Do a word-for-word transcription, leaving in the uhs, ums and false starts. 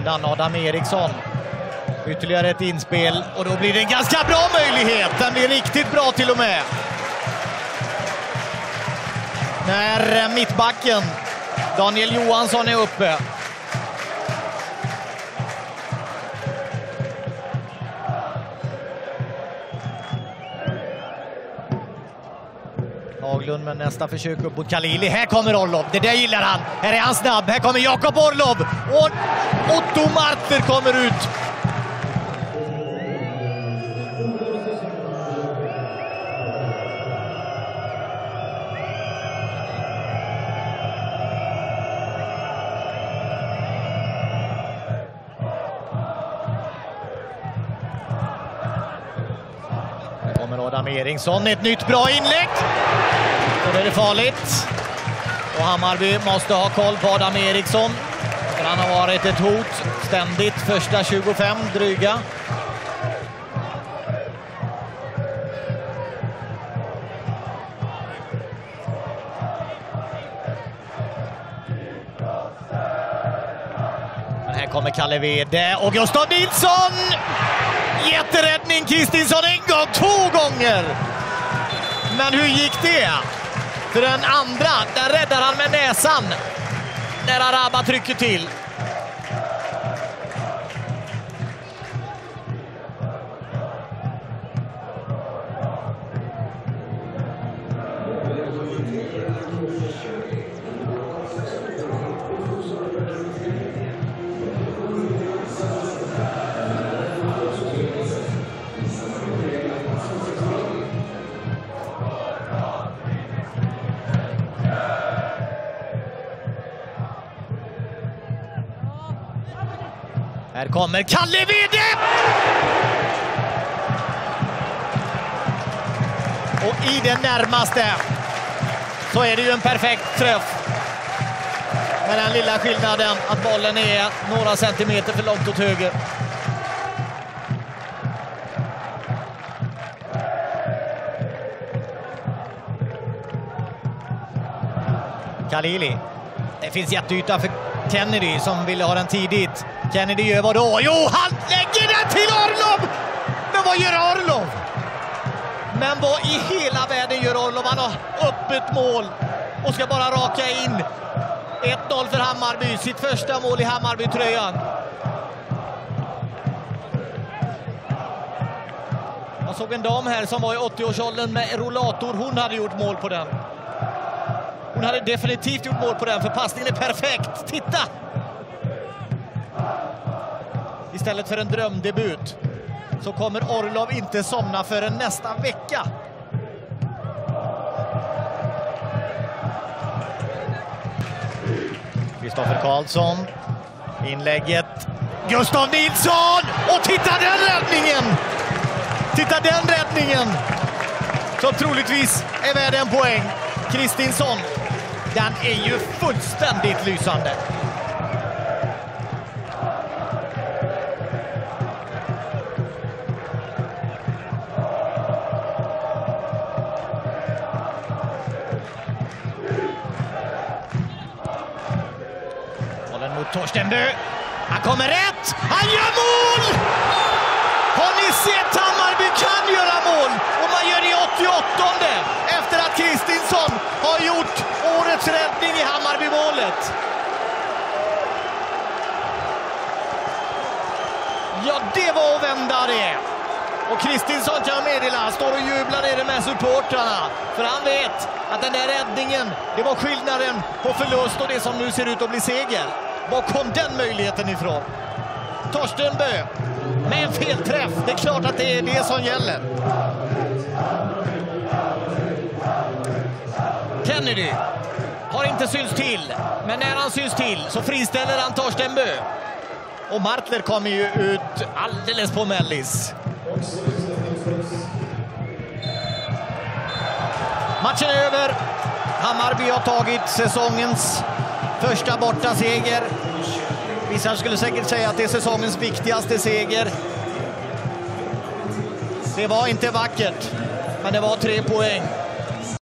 sidan, Adam Eriksson. Ytterligare ett inspel och då blir det en ganska bra möjlighet. Den blir riktigt bra till och med. När mittbacken Daniel Johansson är uppe. Haglund med nästa försök upp mot Khalili. Här kommer Orlov. Det där gillar han. Här är han snabb. Här kommer Jakob Orlov. Och Otto Martler kommer ut. Här kommer Adam Eriksson. Ett nytt bra inlägg. Då är det farligt. Och Hammarby måste ha koll på Adam Eriksson. För han har varit ett hot ständigt första tjugofem dryga. Men här kommer Kalle Wede och Gustav Nilsson. Jätteräddning Kristinsson en gång, två gånger. Men hur gick det? För den andra, där räddar han med näsan. När Araba trycker till. Här kommer Kalle Wede! Och i den närmaste så är det ju en perfekt träff. Med den lilla skillnaden att bollen är några centimeter för långt åt höger. Khalili. Det finns jätteyta för Kennedy som ville ha den tidigt. Kennedy gör vad då? Jo, han lägger den till Orlov! Men vad gör Orlov? Men vad i hela världen gör Orlov? Han har öppet mål och ska bara raka in. ett noll för Hammarby, sitt första mål i Hammarby-tröjan. Jag såg en dam här som var i åttio-årsåldern med rollator. Hon hade gjort mål på den. Hon hade definitivt gjort mål på den, för passningen är perfekt. Titta! Istället för en drömdebut så kommer Orlov inte somna förrän nästa vecka. Kristoffer Karlsson. Inlägget. Gustav Nilsson! Och titta den räddningen! Titta den räddningen! Som troligtvis är värd en poäng. Kristinsson. Den är ju fullständigt lysande. Bollen mot Torsten Bö. Han kommer rätt! Han gör mål! Har ni sett Hammarby kan göra mål? Och man gör det i åttioåttonde efter att Kristinsson har gjort årets räddning i Hammarby-målet. Ja, det var att vända det. Och Kristinsson kan meddela, han står och jublar nere med supportrarna. För han vet att den där räddningen, det var skillnaden på förlust och det som nu ser ut att bli seger. Var kom den möjligheten ifrån? Torsten Bö med en felträff. Det är klart att det är det som gäller. Kennedy har inte syns till, men när han syns till så friställer han Torsten Bö. Och Martler kommer ju ut alldeles på mellis. Matchen är över. Hammarby har tagit säsongens första borta seger. Vissa skulle säkert säga att det är säsongens viktigaste seger. Det var inte vackert, men det var tre poäng.